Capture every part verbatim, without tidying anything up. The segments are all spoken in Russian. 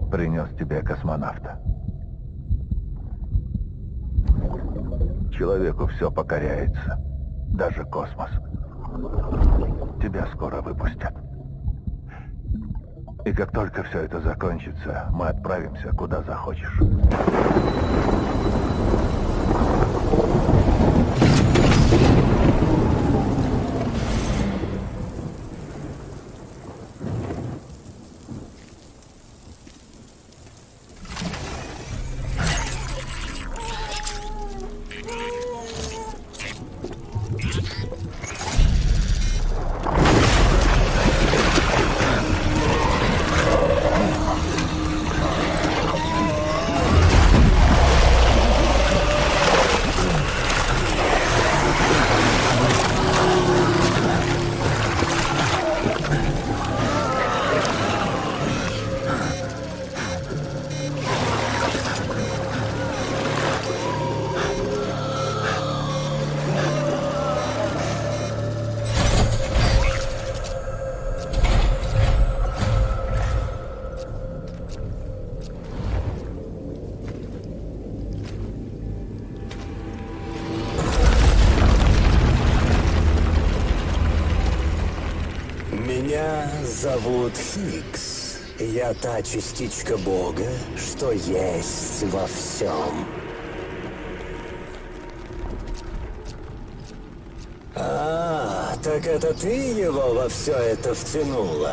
принес тебе космонавта. Человеку все покоряется, даже космос. Тебя скоро выпустят. И как только все это закончится, мы отправимся куда захочешь. Зовут Хиггс. Я та частичка Бога, что есть во всем. А, так это ты его во все это втянула?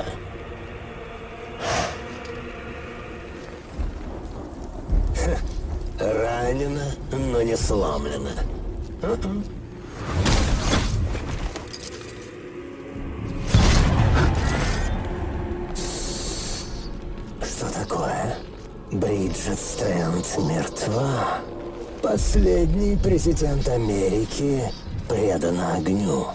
Ха, ранена, но не сломлена. Uh-uh. Бриджит Стрэнд мертва. Последний президент Америки предан огню.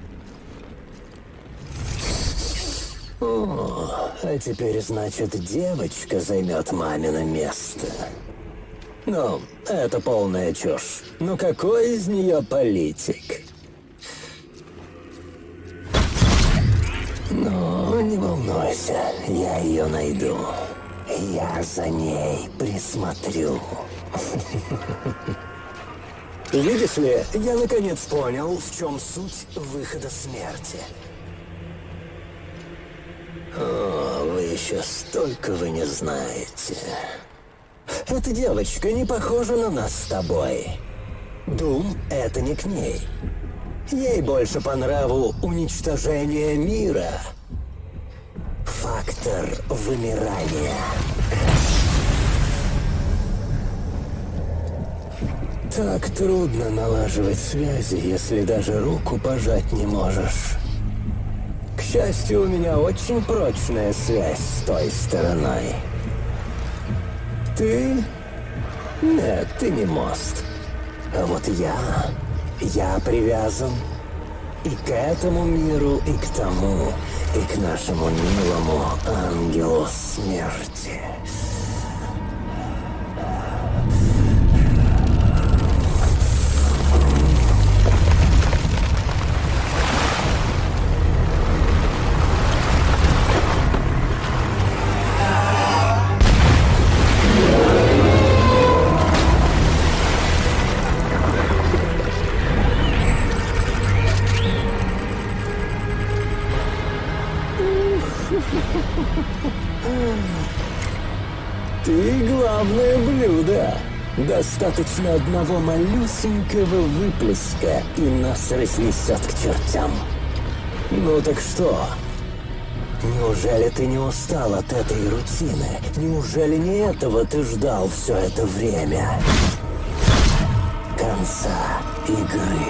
О, а теперь, значит, девочка займет мамино место. Ну, это полная чушь. Ну какой из нее политик? Ну, не волнуйся, я ее найду. Я за ней присмотрю. Видишь ли, я наконец понял, в чем суть выхода смерти. О, вы еще столько вы не знаете. Эта девочка не похожа на нас с тобой. Дум — это не к ней. Ей больше по нраву уничтожение мира. Фактор вымирания. Так трудно налаживать связи, если даже руку пожать не можешь. К счастью, у меня очень прочная связь с той стороной. Ты? Нет, ты не мост. А вот я... Я привязан и к этому миру, и к тому, и к нашему милому ангелу смерти. Ты главное блюдо. Достаточно одного малюсенького выплеска, и нас разнесет к чертям. Ну так что? Неужели ты не устал от этой рутины? Неужели не этого ты ждал все это время? Конца игры.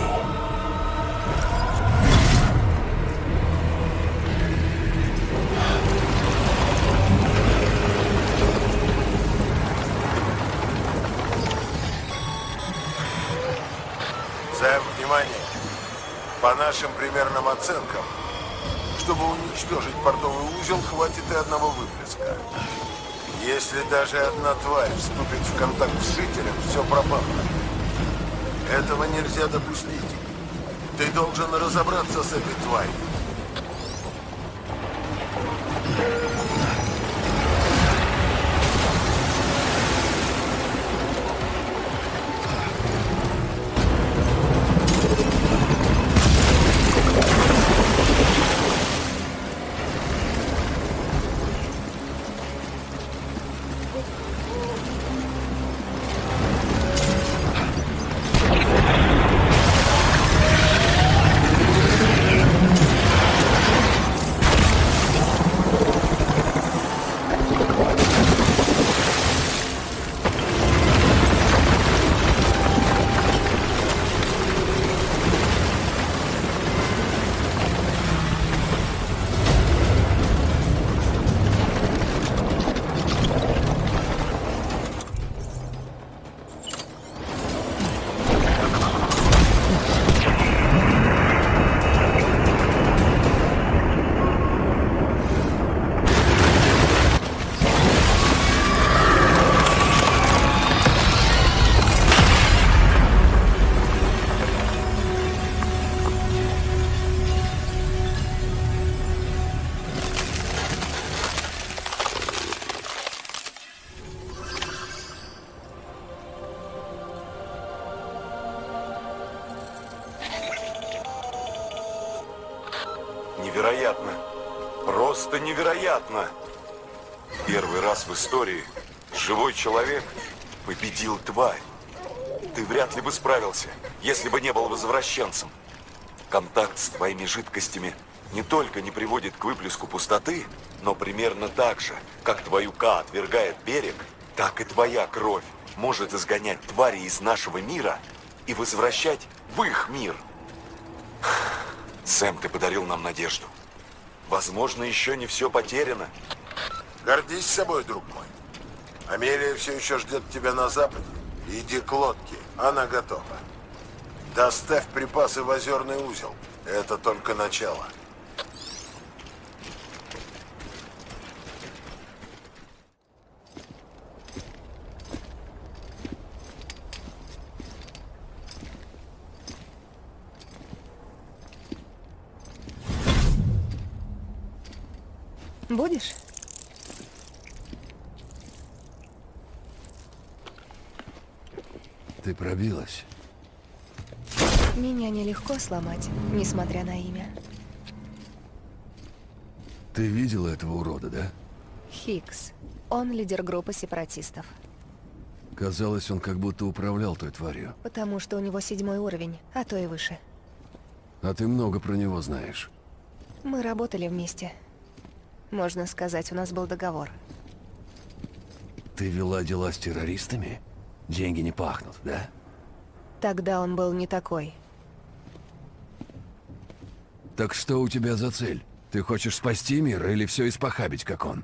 Сэм, внимание! По нашим примерным оценкам, чтобы уничтожить портовый узел, хватит и одного выплеска. Если даже одна тварь вступит в контакт с жителем, все пропало. Этого нельзя допустить. Ты должен разобраться с этой тварью. просто невероятно. Первый раз в истории живой человек победил тварь. Ты вряд ли бы справился, если бы не был возвращенцем. Контакт с твоими жидкостями не только не приводит к выплеску пустоты, но примерно так же, как твою Ка отвергает берег, так и твоя кровь может изгонять твари из нашего мира и возвращать в их мир. Сэм, ты подарил нам надежду. Возможно, еще не все потеряно. Гордись собой, друг мой. Амелия все еще ждет тебя на западе. Иди к лодке, она готова. Доставь припасы в озерный узел. Это только начало. Будешь? Ты пробилась. Меня нелегко сломать, несмотря на имя. Ты видела этого урода, да? Хикс. Он лидер группы сепаратистов. Казалось, он как будто управлял той тварью. Потому что у него седьмой уровень, а то и выше. А ты много про него знаешь. Мы работали вместе. Можно сказать, у нас был договор. Ты вела дела с террористами? Деньги не пахнут, да? Тогда он был не такой. Так что у тебя за цель? Ты хочешь спасти мир или все испохабить, как он?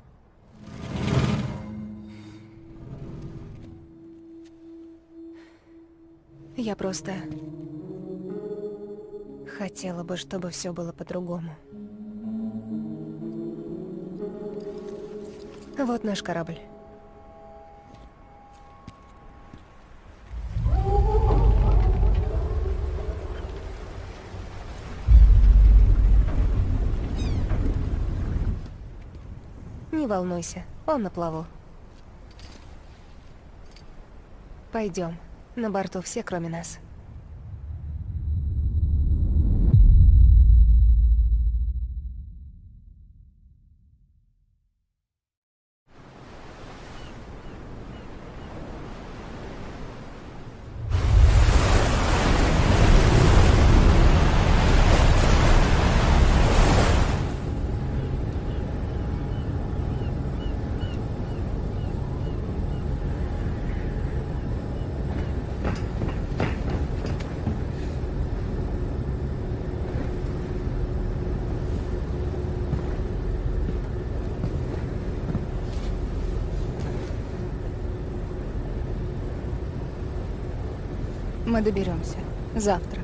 Я просто... хотела бы, чтобы все было по-другому. Вот наш корабль. Не волнуйся, он на плаву. Пойдем. На борту все, кроме нас. Мы доберемся. Завтра.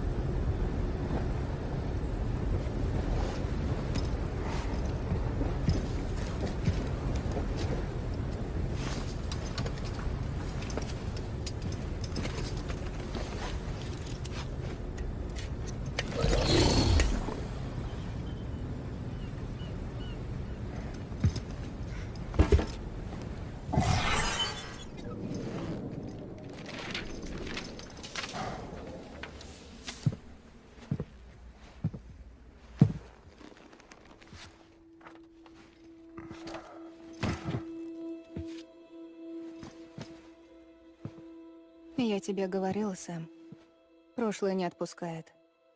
Я тебе говорила, Сэм. Прошлое не отпускает.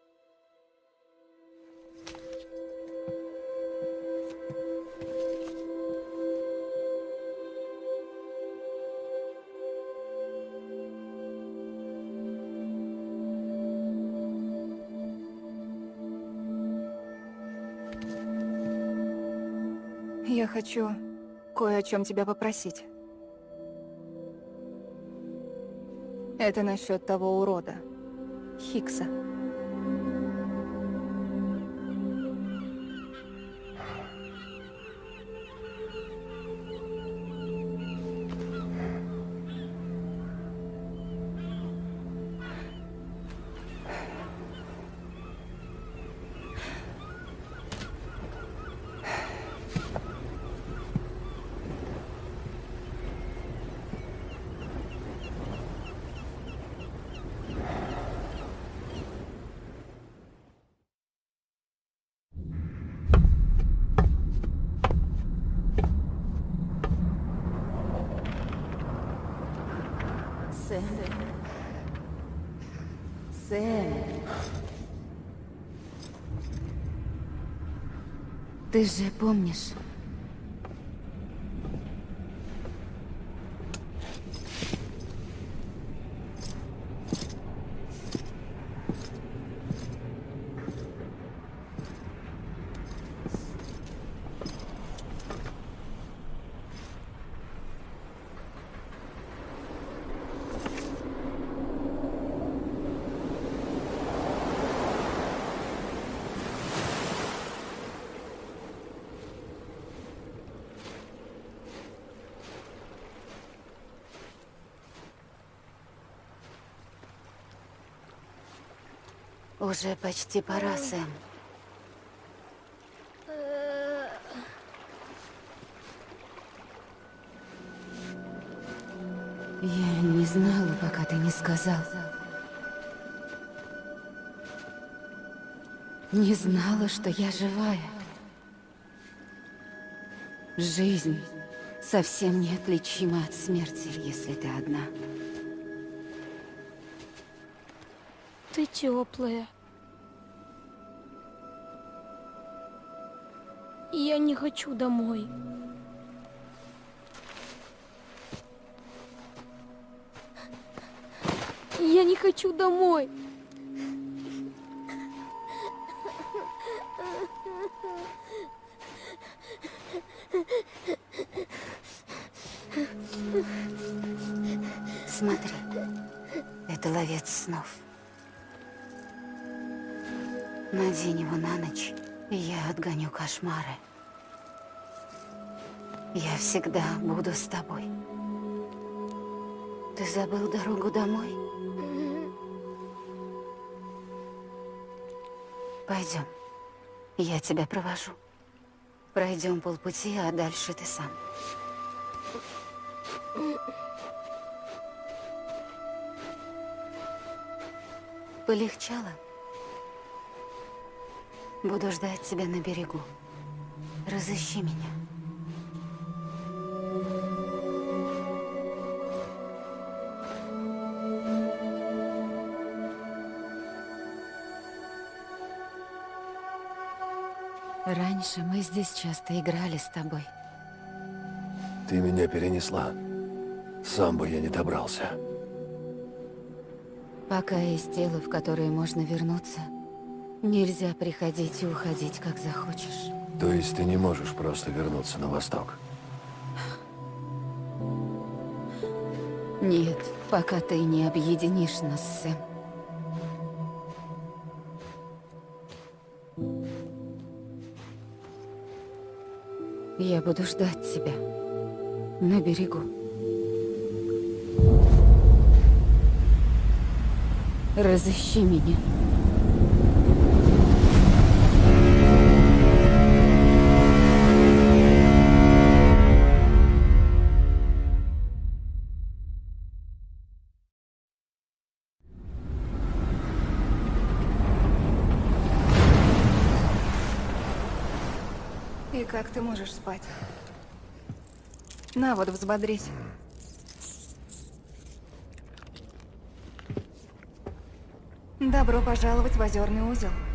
Я хочу кое о чем тебя попросить. Это насчет того урода, Хикса. Сэм. Сэм. Ты же помнишь? Уже почти пора, Сэм. Я не знала, пока ты не сказал. Не знала, что я живая. Жизнь совсем неотличима от смерти, если ты одна. Ты теплая. Я не хочу домой. Я не хочу домой. Смотри, это ловец снов. Надень его на ночь, и я отгоню кошмары. Я всегда буду с тобой. Ты забыл дорогу домой? Пойдем. Я тебя провожу. Пройдем полпути, а дальше ты сам. Полегчало? Буду ждать тебя на берегу. Разыщи меня. Раньше мы здесь часто играли с тобой. Ты меня перенесла. Сам бы я не добрался. Пока есть тело, в которое можно вернуться, нельзя приходить и уходить, как захочешь. То есть ты не можешь просто вернуться на восток? Нет, пока ты не объединишь нас, Сэм. Я буду ждать тебя на берегу. Разыщи меня. И как ты можешь спать? На, вот взбодрись. Добро пожаловать в Озерный узел.